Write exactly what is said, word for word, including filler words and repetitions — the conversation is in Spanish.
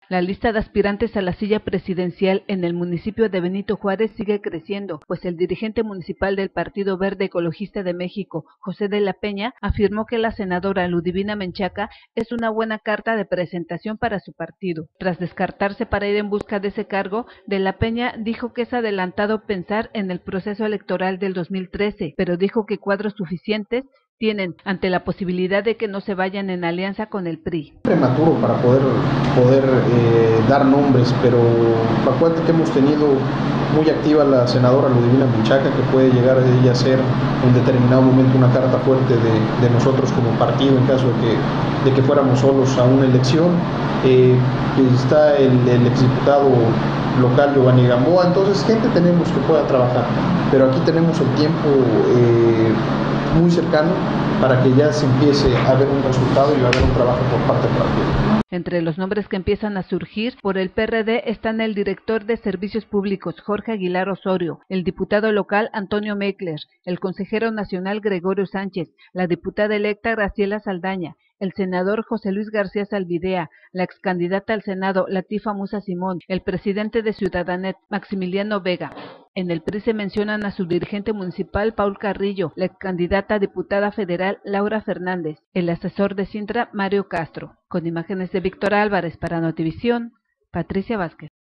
La lista de aspirantes a la silla presidencial en el municipio de Benito Juárez sigue creciendo, pues el dirigente municipal del Partido Verde Ecologista de México, José de la Peña, afirmó que la senadora Ludivina Menchaca es una buena carta de presentación para su partido. Tras descartarse para ir en busca de ese cargo, de la Peña dijo que es adelantado pensar en el proceso electoral del dos mil trece, pero dijo que cuadros suficientes tienen ante la posibilidad de que no se vayan en alianza con el P R I. Prematuro para poder, poder eh, dar nombres, pero acuérdate que hemos tenido muy activa la senadora Ludivina Menchaca, que puede llegar a ella a ser en determinado momento una carta fuerte de, de nosotros como partido en caso de que, de que fuéramos solos a una elección. Eh, está el, el exdiputado local Giovanni Gamboa, entonces gente tenemos que pueda trabajar, pero aquí tenemos el tiempo eh, muy cercano para que ya se empiece a ver un resultado y a ver un trabajo por parte del partido. Entre los nombres que empiezan a surgir por el P R D están el director de Servicios Públicos, Jorge Aguilar Osorio, el diputado local Antonio Meckler, el consejero nacional Gregorio Sánchez, la diputada electa Graciela Saldaña, el senador José Luis García Salvidea, la excandidata al Senado Latifa Musa Simón, el presidente de Ciudadanet Maximiliano Vega. En el P R I se mencionan a su dirigente municipal Paul Carrillo, la candidata a diputada federal Laura Fernández, el asesor de Cintra Mario Castro. Con imágenes de Víctor Álvarez para Notivisión, Patricia Vázquez.